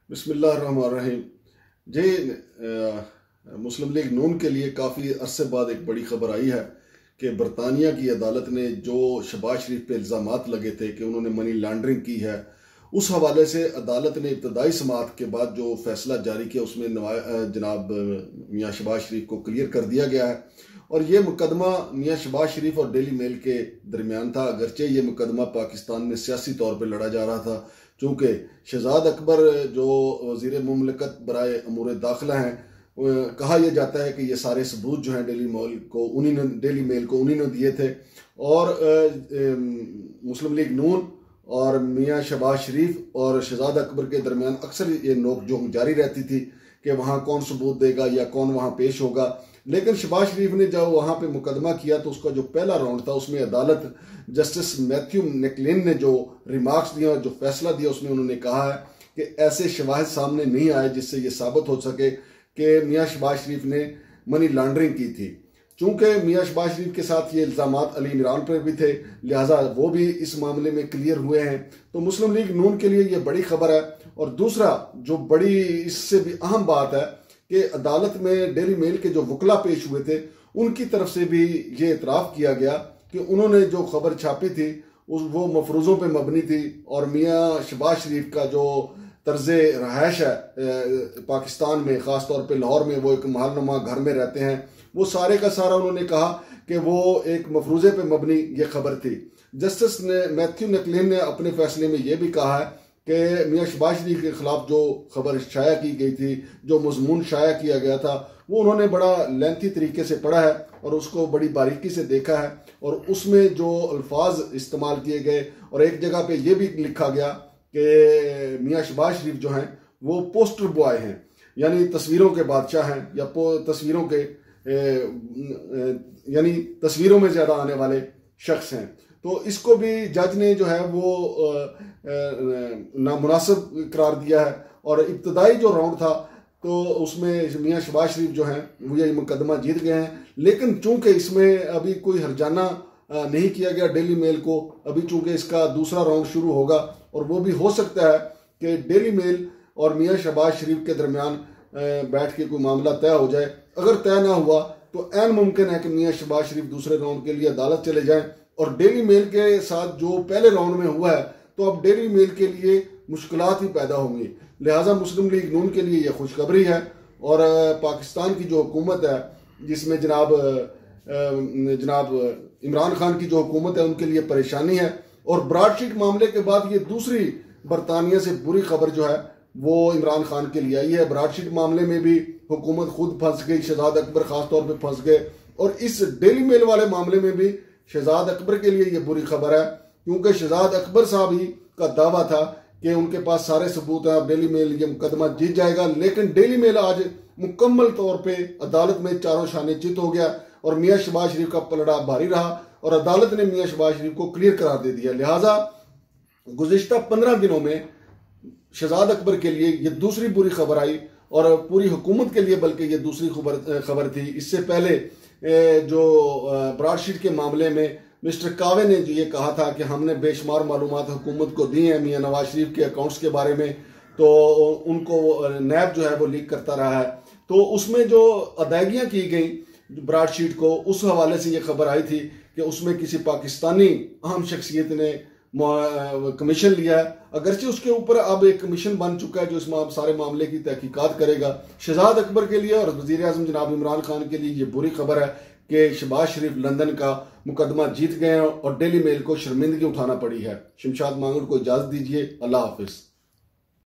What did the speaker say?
बिस्मिल्लाहिर्रहमानिर्रहीम मुस्लिम लीग नून के लिए काफ़ी अरसे बाद एक बड़ी खबर आई है कि बरतानिया की अदालत ने जो शहबाज शरीफ पे इल्ज़ामात लगे थे कि उन्होंने मनी लॉन्ड्रिंग की है, उस हवाले से अदालत ने इब्तदाई समाअत के बाद जो फैसला जारी किया उसमें जनाब मियाँ शहबाज शरीफ को क्लियर कर दिया गया है। और ये मुकदमा मियाँ शहबाज शरीफ और डेली मेल के दरमियान था, अगरचे ये मुकदमा पाकिस्तान में सियासी तौर पर लड़ा जा रहा था, चूँकि शहजाद अकबर जो वज़ीर मुमलकत बराए अमूर दाखिला हैं, कहा यह जाता है कि ये सारे सबूत जो हैं डेली मेल को उन्हीं ने दिए थे। और मुस्लिम लीग नून और मियाँ शहबाज शरीफ और शहजाद अकबर के दरमियान अक्सर ये नोकझोंक जारी रहती थी कि वहाँ कौन सबूत देगा या कौन वहाँ पेश होगा। लेकिन शहबाज शरीफ ने जब वहाँ पे मुकदमा किया तो उसका जो पहला राउंड था उसमें अदालत जस्टिस मैथ्यू निकलिन ने जो रिमार्क्स दिया, जो फैसला दिया, उसमें उन्होंने कहा है कि ऐसे शवाहिद सामने नहीं आए जिससे ये साबित हो सके कि मियाँ शहबाज शरीफ ने मनी लॉन्ड्रिंग की थी। चूँकि मियाँ शहबाज शरीफ के साथ ये इल्ज़ामात अली इमरान पर भी थे, लिहाजा वो भी इस मामले में क्लियर हुए हैं। तो मुस्लिम लीग नून के लिए ये बड़ी खबर है। और दूसरा जो बड़ी इससे भी अहम बात है कि अदालत में डेली मेल के जो वकला पेश हुए थे उनकी तरफ से भी ये इतराफ़ किया गया कि उन्होंने जो खबर छापी थी वो मफरूज़ों पे मबनी थी। और मियाँ शहबाज शरीफ का जो तर्ज रहायश है पाकिस्तान में, ख़ास तौर पे लाहौर में, वो एक महलनुमा घर में रहते हैं, वो सारे का सारा उन्होंने कहा कि वो एक मफरूज़े पे मबनी ये खबर थी। जस्टिस मैथ्यू निकलिन ने अपने फैसले में ये भी कहा है कि मियाँ शहबाज शरीफ के खिलाफ जो खबर शाया की गई थी, जो मजमून शाया किया गया था, वो उन्होंने बड़ा लेंथी तरीके से पढ़ा है और उसको बड़ी बारीकी से देखा है। और उसमें जो अल्फाज इस्तेमाल किए गए, और एक जगह पे ये भी लिखा गया कि मियाँ शहबाज शरीफ जो हैं वो पोस्टर बॉय हैं, यानी तस्वीरों के बादशाह हैं, या तस्वीरों के यानी तस्वीरों में ज़्यादा आने वाले शख्स हैं। तो इसको भी जज ने जो है वो नामुनासिब करार दिया है। और इब्तदाई जो राउंड था तो उसमें मियाँ शहबाज शरीफ जो हैं वो ये मुकदमा जीत गए हैं। लेकिन चूंकि इसमें अभी कोई हर्जाना नहीं किया गया डेली मेल को, अभी चूंकि इसका दूसरा राउंड शुरू होगा और वो भी हो सकता है कि डेली मेल और मियाँ शहबाज शरीफ के दरमियान बैठ के कोई मामला तय हो जाए। अगर तय ना हुआ तो ऐन मुमकिन है कि मियाँ शहबाज शरीफ दूसरे राउंड के लिए अदालत चले जाएं। और डेली मेल के साथ जो पहले राउंड में हुआ है तो अब डेली मेल के लिए मुश्किलात ही पैदा होंगी। लिहाजा मुस्लिम लीग नून के लिए यह खुशखबरी है। और पाकिस्तान की जो हुकूमत है, जिसमें जनाब इमरान खान की जो हुकूमत है, उनके लिए परेशानी है। और ब्रॉडशीट मामले के बाद ये दूसरी बरतानिया से बुरी खबर जो है वो इमरान खान के लिए आई है। ब्रॉडशीट मामले में भी हुकूमत खुद फंस गई, शहजाद अकबर खास तौर पर फंस गए। और इस डेली मेल वाले मामले में भी शहजाद अकबर के लिए ये बुरी खबर है, क्योंकि शहजाद अकबर साहब ही का दावा था कि उनके पास सारे सबूत हैं, डेली मेल ये मुकदमा जीत जाएगा। लेकिन डेली मेल आज मुकम्मल तौर पे अदालत में चारों शाने चित हो गया और मियाँ शहबाज शरीफ का पलड़ा भारी रहा और अदालत ने मियाँ शहबाज शरीफ को क्लियर करार दे दिया। लिहाजा गुज़िश्ता 15 दिनों में शहजाद अकबर के लिए ये दूसरी बुरी खबर आई और पूरी हुकूमत के लिए बल्कि ये दूसरी खबर थी। इससे पहले जो ब्रॉडशीट के मामले में मिस्टर कावे ने जो ये कहा था कि हमने बेशुमार मालूमात हुकूमत को दी हैं मियाँ नवाज शरीफ के अकाउंट्स के बारे में, तो उनको नैब जो है वो लीक करता रहा है। तो उसमें जो अदायगियाँ की गई ब्रॉडशीट को, उस हवाले से ये खबर आई थी कि उसमें किसी पाकिस्तानी अहम शख्सियत ने कमीशन लिया है। अगरचे उसके ऊपर अब एक कमीशन बन चुका है जो इस सारे मामले की तहकीकात करेगा। शहजाद अकबर के लिए और वज़ीर आज़म जनाब इमरान खान के लिए ये बुरी खबर है कि शहबाज शरीफ लंदन का मुकदमा जीत गए हैं और डेली मेल को शर्मिंदगी उठाना पड़ी है। शमशाद मांगुर को इजाज़त दीजिए। अल्लाह हाफिज़।